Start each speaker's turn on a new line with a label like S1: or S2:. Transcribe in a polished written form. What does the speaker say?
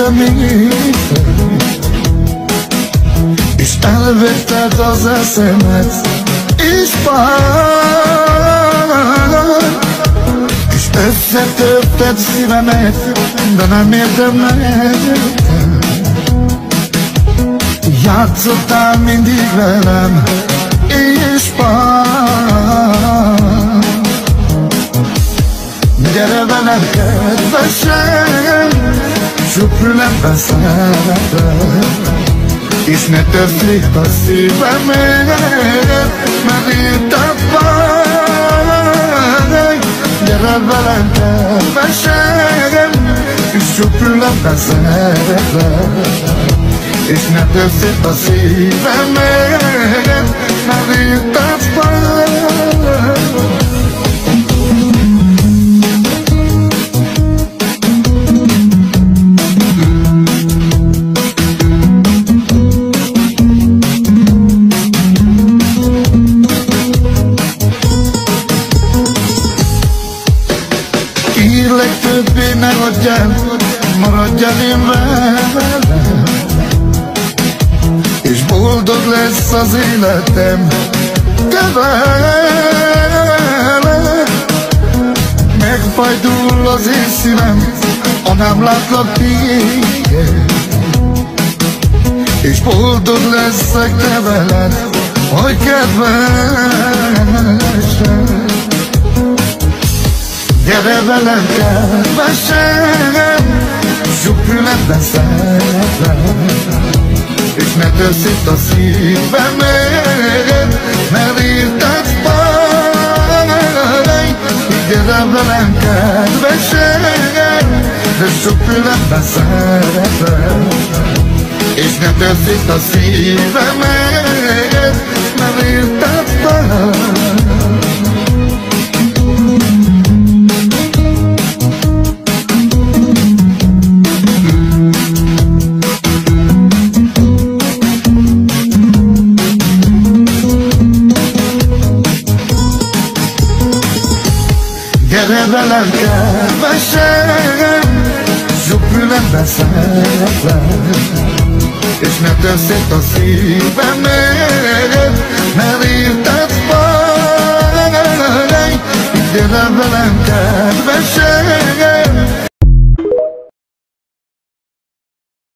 S1: amit és elvetted az eszemet és pár, és összetörted szívemet, de nem érdemeltem. Játszottál mindig velem, és pár. Gyere velem, kedvesem, söprülemben szeretlek, és ne törd szét a szívemet, mert írtad már. Gyere velem, kedvesem, és söprülemben szeretlek, és ne törd szét a szívemet, mert írtad már. Kérlek többé ne hagyjál, maradjál én velem, és boldog lesz az életem, te veled. Megfajdul az én szívem, ha nem látlak téged, és boldog leszek te veled, hogy kedvesem. Gyere velem, kedvesem, söprülemben szeretlek, és ne törd szét a szívemet, mert írtad már. Gyere velem, kedvesem, de söprülemben szeretlek, és ne törd szét a szívemet, mert írtad már. Gyere velem, kedvesem, söprülemben szeretlek, és ne törd szét a szívemet, mert írtad már. Gyere velem, kedvesem,